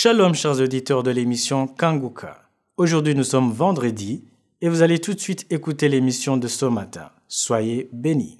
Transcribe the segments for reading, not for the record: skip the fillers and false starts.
Shalom chers auditeurs de l'émission Kanguka. Aujourd'hui nous sommes vendredi et vous allez tout de suite écouter l'émission de ce matin. Soyez bénis.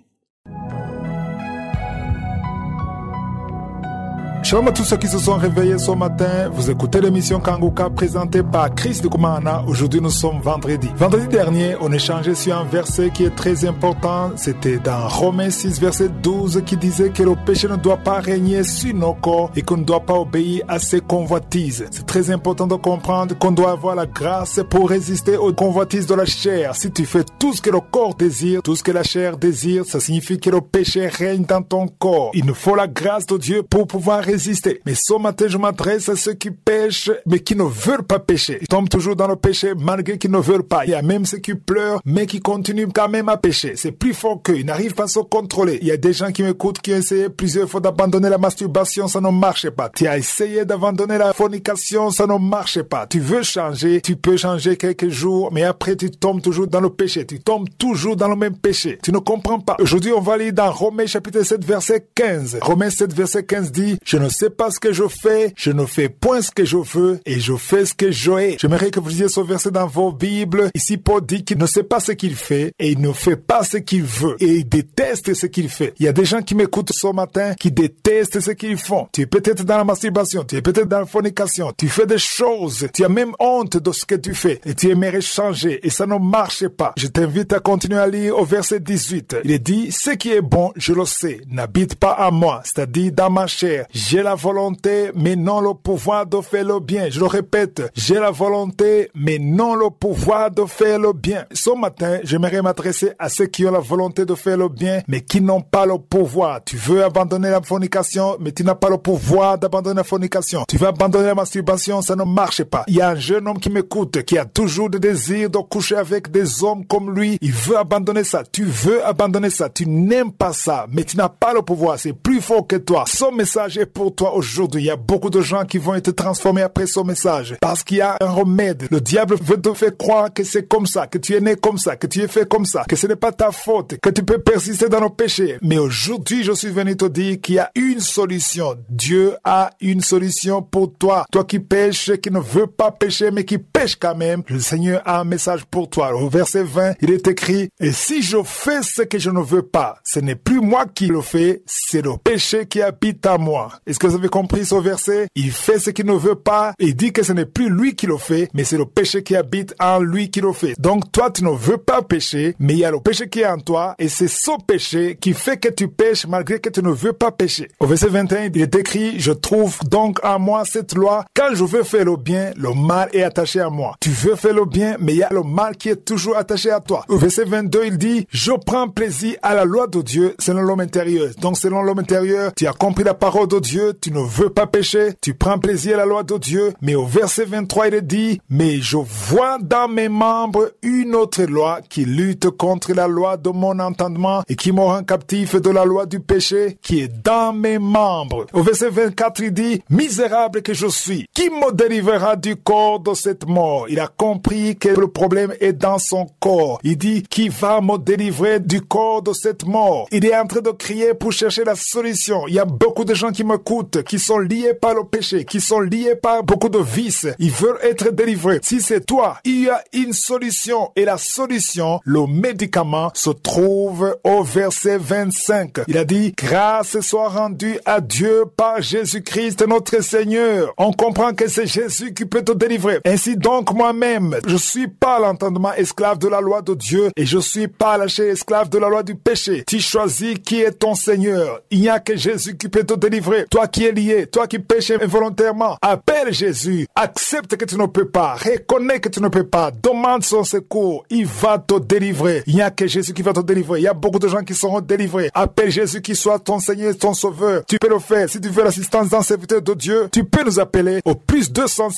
Shalom à tous ceux qui se sont réveillés ce matin. Vous écoutez l'émission Kanguka présentée par Chris de Kumana. Aujourd'hui, nous sommes vendredi. Vendredi dernier, on échangeait sur un verset qui est très important. C'était dans Romains 6, verset 12, qui disait que le péché ne doit pas régner sur nos corps et qu'on ne doit pas obéir à ses convoitises. C'est très important de comprendre qu'on doit avoir la grâce pour résister aux convoitises de la chair. Si tu fais tout ce que le corps désire, tout ce que la chair désire, ça signifie que le péché règne dans ton corps. Il nous faut la grâce de Dieu pour pouvoir résister. Mais ce matin, je m'adresse à ceux qui pêchent, mais qui ne veulent pas pécher. Ils tombent toujours dans le péché, malgré qu'ils ne veulent pas. Il y a même ceux qui pleurent, mais qui continuent quand même à pécher. C'est plus fort qu'eux. Ils n'arrivent pas à se contrôler. Il y a des gens qui m'écoutent, qui ont essayé plusieurs fois d'abandonner la masturbation, ça ne marche pas. Tu as essayé d'abandonner la fornication, ça ne marche pas. Tu veux changer, tu peux changer quelques jours, mais après tu tombes toujours dans le péché. Tu tombes toujours dans le même péché. Tu ne comprends pas. Aujourd'hui, on va lire dans Romains chapitre 7, verset 15. Romains 7, verset 15 dit, « Je ne sais pas ce que je fais, je ne fais point ce que je veux et je fais ce que je hais. » J'aimerais que vous lisiez ce verset dans vos Bibles. Ici, Paul dit qu'il ne sait pas ce qu'il fait et il ne fait pas ce qu'il veut et il déteste ce qu'il fait. Il y a des gens qui m'écoutent ce matin qui détestent ce qu'ils font. Tu es peut-être dans la masturbation, tu es peut-être dans la fornication, tu fais des choses, tu as même honte de ce que tu fais et tu aimerais changer et ça ne marche pas. Je t'invite à continuer à lire au verset 18. Il est dit, « Ce qui est bon, je le sais, n'habite pas à moi, c'est-à-dire dans ma chair. J'ai la volonté, mais non le pouvoir de faire le bien. » Je le répète, j'ai la volonté, mais non le pouvoir de faire le bien. Ce matin, j'aimerais m'adresser à ceux qui ont la volonté de faire le bien, mais qui n'ont pas le pouvoir. Tu veux abandonner la fornication, mais tu n'as pas le pouvoir d'abandonner la fornication. Tu veux abandonner la masturbation, ça ne marche pas. Il y a un jeune homme qui m'écoute, qui a toujours le désir de coucher avec des hommes comme lui. Il veut abandonner ça. Tu veux abandonner ça. Tu n'aimes pas ça, mais tu n'as pas le pouvoir. C'est plus fort que toi. Ce message est pour toi aujourd'hui. Il y a beaucoup de gens qui vont être transformés après ce message. Parce qu'il y a un remède. Le diable veut te faire croire que c'est comme ça, que tu es né comme ça, que tu es fait comme ça, que ce n'est pas ta faute, que tu peux persister dans le péché. Mais aujourd'hui, je suis venu te dire qu'il y a une solution. Dieu a une solution pour toi. Toi qui pêches, qui ne veux pas pécher, mais qui pêche quand même, le Seigneur a un message pour toi. Au verset 20, il est écrit, « Et si je fais ce que je ne veux pas, ce n'est plus moi qui le fais, c'est le péché qui habite en moi. » Est-ce que vous avez compris ce verset? Il fait ce qu'il ne veut pas. Il dit que ce n'est plus lui qui le fait, mais c'est le péché qui habite en lui qui le fait. Donc toi, tu ne veux pas pécher, mais il y a le péché qui est en toi et c'est ce péché qui fait que tu pêches malgré que tu ne veux pas pécher. Au verset 21, il est écrit, « Je trouve donc en moi cette loi. Quand je veux faire le bien, le mal est attaché à moi. » Tu veux faire le bien, mais il y a le mal qui est toujours attaché à toi. Au verset 22, il dit, « Je prends plaisir à la loi de Dieu selon l'homme intérieur. » Donc selon l'homme intérieur, tu as compris la parole de Dieu, tu ne veux pas pécher, tu prends plaisir à la loi de Dieu. Mais au verset 23, il est dit, « Mais je vois dans mes membres une autre loi qui lutte contre la loi de mon entendement et qui me rend captif de la loi du péché qui est dans mes membres. » Au verset 24, il dit, « Misérable que je suis, qui me délivrera du corps de cette mort? » Il a compris que le problème est dans son corps. Il dit, « Qui va me délivrer du corps de cette mort? » Il est en train de crier pour chercher la solution. Il y a beaucoup de gens qui m'écoutent, qui sont liés par le péché, qui sont liés par beaucoup de vices. Ils veulent être délivrés. Si c'est toi, il y a une solution. Et la solution, le médicament, se trouve au verset 25. Il a dit, « Grâce soit rendue à Dieu par Jésus-Christ notre Seigneur. » On comprend que c'est Jésus qui peut te délivrer. Ainsi donc, moi-même, je suis pas l'entendement esclave de la loi de Dieu et je suis pas la chair esclave de la loi du péché. Tu choisis qui est ton Seigneur. Il n'y a que Jésus qui peut te délivrer. Toi qui es lié, toi qui pêches involontairement, appelle Jésus. Accepte que tu ne peux pas. Reconnais que tu ne peux pas. Demande son secours. Il va te délivrer. Il n'y a que Jésus qui va te délivrer. Il y a beaucoup de gens qui seront délivrés. Appelle Jésus qui soit ton Seigneur et ton Sauveur. Tu peux le faire. Si tu veux l'assistance d'un serviteur de Dieu, tu peux nous appeler au plus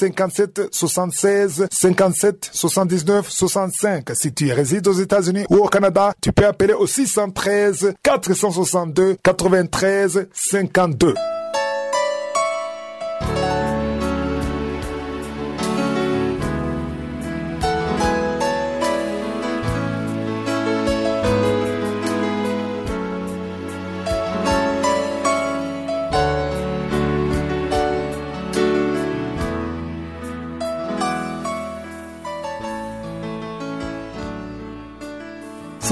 257 76 57 79 65. Si tu résides aux États-Unis ou au Canada, tu peux appeler au 613 462 93 52.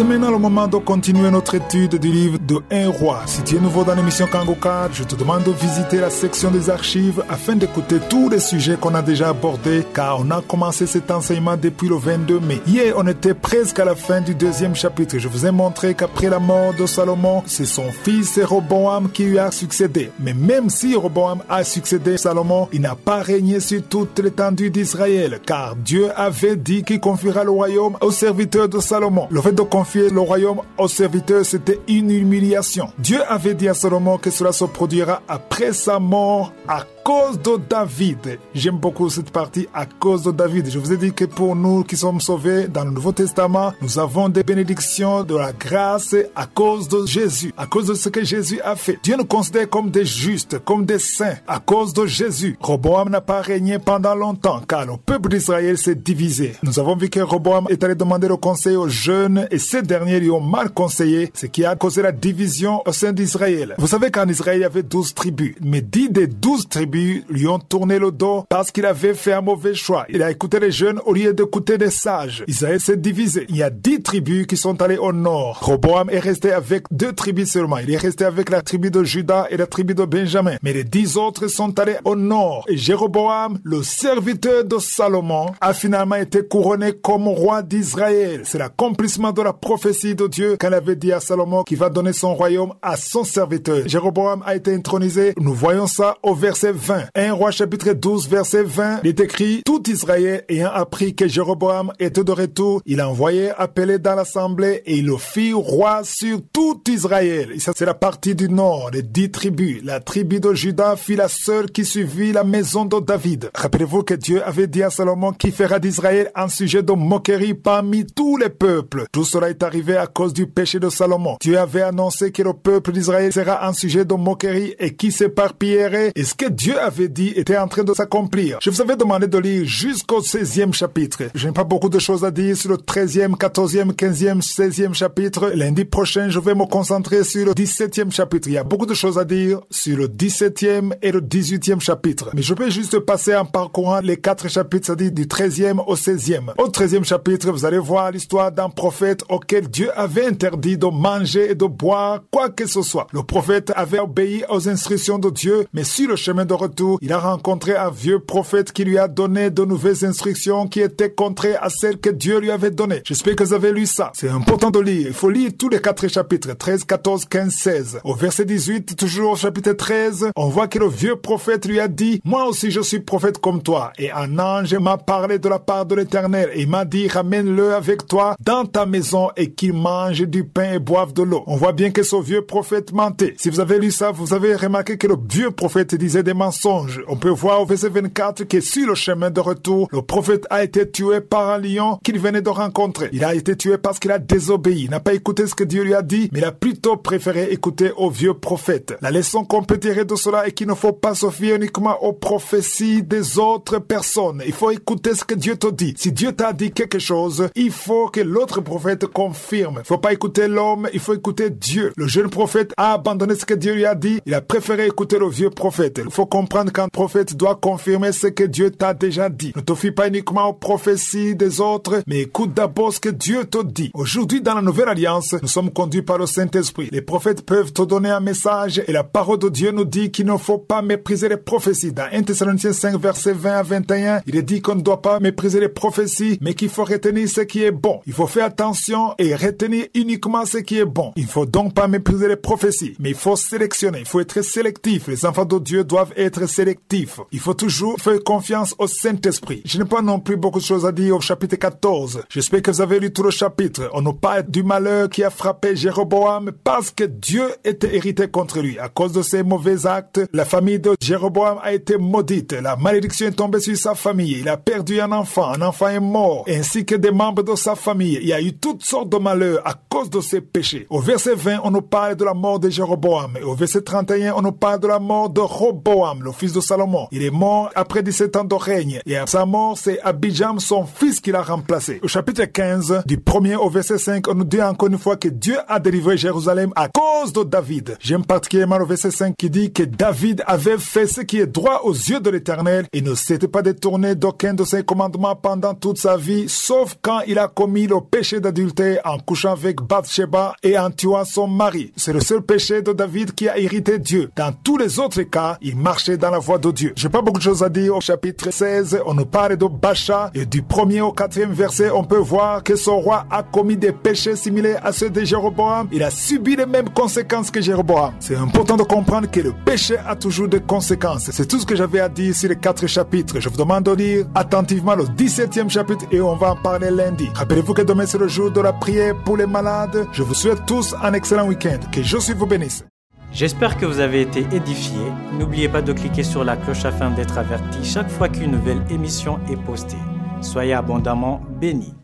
C'est maintenant le moment de continuer notre étude du livre de 1 roi. Si tu es nouveau dans l'émission Kanguka, je te demande de visiter la section des archives afin d'écouter tous les sujets qu'on a déjà abordés, car on a commencé cet enseignement depuis le 22 mai. Hier, on était presque à la fin du 2e chapitre. Je vous ai montré qu'après la mort de Salomon, c'est son fils Roboam qui lui a succédé. Mais même si Roboam a succédé à Salomon, il n'a pas régné sur toute l'étendue d'Israël, car Dieu avait dit qu'il confiera le royaume aux serviteurs de Salomon. Le fait de confier le royaume aux serviteurs, c'était une humiliation. Dieu avait dit à Salomon que cela se produira après sa mort à cause de David. J'aime beaucoup cette partie, à cause de David. Je vous ai dit que pour nous qui sommes sauvés dans le Nouveau Testament, nous avons des bénédictions de la grâce à cause de Jésus, à cause de ce que Jésus a fait. Dieu nous considère comme des justes, comme des saints, à cause de Jésus. Roboam n'a pas régné pendant longtemps, car le peuple d'Israël s'est divisé. Nous avons vu que Roboam est allé demander le conseil aux jeunes, et ces derniers lui ont mal conseillé, ce qui a causé la division au sein d'Israël. Vous savez qu'en Israël, il y avait 12 tribus, mais 10 des 12 tribus lui ont tourné le dos parce qu'il avait fait un mauvais choix. Il a écouté les jeunes au lieu d'écouter des sages. Israël s'est divisé. Il y a 10 tribus qui sont allées au nord. Roboam est resté avec 2 tribus seulement. Il est resté avec la tribu de Juda et la tribu de Benjamin. Mais les 10 autres sont allés au nord. Et Jéroboam, le serviteur de Salomon, a finalement été couronné comme roi d'Israël. C'est l'accomplissement de la prophétie de Dieu quand il avait dit à Salomon qu'il va donner son royaume à son serviteur. Jéroboam a été intronisé. Nous voyons ça au verset 20. 1 roi chapitre 12 verset 20, il est écrit: tout Israël ayant appris que Jéroboam était de retour, il envoyait appeler dans l'assemblée et il le fit roi sur tout Israël. Et ça, c'est la partie du nord, les 10 tribus. La tribu de Juda fut la seule qui suivit la maison de David. Rappelez-vous que Dieu avait dit à Salomon qu'il fera d'Israël un sujet de moquerie parmi tous les peuples. Tout cela est arrivé à cause du péché de Salomon. Dieu avait annoncé que le peuple d'Israël sera un sujet de moquerie et qui s'éparpillerait. Et ce que Dieu avait dit était en train de s'accomplir. Je vous avais demandé de lire jusqu'au 16e chapitre. Je n'ai pas beaucoup de choses à dire sur le 13e, 14e, 15e, 16e chapitre. Lundi prochain, je vais me concentrer sur le 17e chapitre. Il y a beaucoup de choses à dire sur le 17e et le 18e chapitre. Mais je peux juste passer en parcourant les 4 chapitres, c'est-à-dire du 13e au 16e. Au 13e chapitre, vous allez voir l'histoire d'un prophète auquel Dieu avait interdit de manger et de boire quoi que ce soit. Le prophète avait obéi aux instructions de Dieu, mais sur le chemin de retour, il a rencontré un vieux prophète qui lui a donné de nouvelles instructions qui étaient contraires à celles que Dieu lui avait données. J'espère que vous avez lu ça. C'est important de lire. Il faut lire tous les 4 chapitres, 13, 14, 15, 16. Au verset 18, toujours au chapitre 13, on voit que le vieux prophète lui a dit: moi aussi je suis prophète comme toi. Et un ange m'a parlé de la part de l'Éternel et il m'a dit: ramène-le avec toi dans ta maison et qu'il mange du pain et boive de l'eau. On voit bien que ce vieux prophète mentait. Si vous avez lu ça, vous avez remarqué que le vieux prophète disait des mensonges. On peut voir au verset 24 que sur le chemin de retour, le prophète a été tué par un lion qu'il venait de rencontrer. Il a été tué parce qu'il a désobéi. Il n'a pas écouté ce que Dieu lui a dit, mais il a plutôt préféré écouter au vieux prophète. La leçon qu'on peut tirer de cela est qu'il ne faut pas se fier uniquement aux prophéties des autres personnes. Il faut écouter ce que Dieu te dit. Si Dieu t'a dit quelque chose, il faut que l'autre prophète confirme. Il ne faut pas écouter l'homme, il faut écouter Dieu. Le jeune prophète a abandonné ce que Dieu lui a dit. Il a préféré écouter le vieux prophète. Il faut comprendre qu'un prophète doit confirmer ce que Dieu t'a déjà dit. Ne te fie pas uniquement aux prophéties des autres, mais écoute d'abord ce que Dieu te dit. Aujourd'hui, dans la Nouvelle Alliance, nous sommes conduits par le Saint-Esprit. Les prophètes peuvent te donner un message et la parole de Dieu nous dit qu'il ne faut pas mépriser les prophéties. Dans 1 Thessaloniciens 5, versets 20 à 21, il est dit qu'on ne doit pas mépriser les prophéties, mais qu'il faut retenir ce qui est bon. Il faut faire attention et retenir uniquement ce qui est bon. Il ne faut donc pas mépriser les prophéties, mais il faut sélectionner. Il faut être sélectif. Les enfants de Dieu doivent être sélectifs. Il faut toujours faire confiance au Saint-Esprit. Je n'ai pas non plus beaucoup de choses à dire au chapitre 14. J'espère que vous avez lu tout le chapitre. On nous parle du malheur qui a frappé Jéroboam parce que Dieu était irrité contre lui. À cause de ses mauvais actes, la famille de Jéroboam a été maudite. La malédiction est tombée sur sa famille. Il a perdu un enfant est mort, ainsi que des membres de sa famille. Il y a eu toutes sortes de malheurs à cause de ses péchés. Au verset 20, on nous parle de la mort de Jéroboam. Et au verset 31, on nous parle de la mort de Roboam. Rehoboam, le fils de Salomon. Il est mort après 17 ans de règne. Et à sa mort, c'est Abijam, son fils, qui l'a remplacé. Au chapitre 15, du 1er au verset 5, on nous dit encore une fois que Dieu a délivré Jérusalem à cause de David. J'aime particulièrement le verset 5 qui dit que David avait fait ce qui est droit aux yeux de l'Éternel et ne s'était pas détourné d'aucun de ses commandements pendant toute sa vie, sauf quand il a commis le péché d'adultère en couchant avec Bathsheba et en tuant son mari. C'est le seul péché de David qui a irrité Dieu. Dans tous les autres cas, il marchait dans la voie de Dieu. J'ai pas beaucoup de choses à dire. Au chapitre 16, on nous parle de Baasha et du 1er au 4e verset, on peut voir que son roi a commis des péchés similaires à ceux de Jéroboam. Il a subi les mêmes conséquences que Jéroboam. C'est important de comprendre que le péché a toujours des conséquences. C'est tout ce que j'avais à dire sur les 4 chapitres. Je vous demande de lire attentivement le 17e chapitre et on va en parler lundi. Rappelez-vous que demain c'est le jour de la prière pour les malades. Je vous souhaite tous un excellent week-end. Que Jésus vous bénisse. J'espère que vous avez été édifiés. N'oubliez pas de cliquer sur la cloche afin d'être averti chaque fois qu'une nouvelle émission est postée. Soyez abondamment bénis.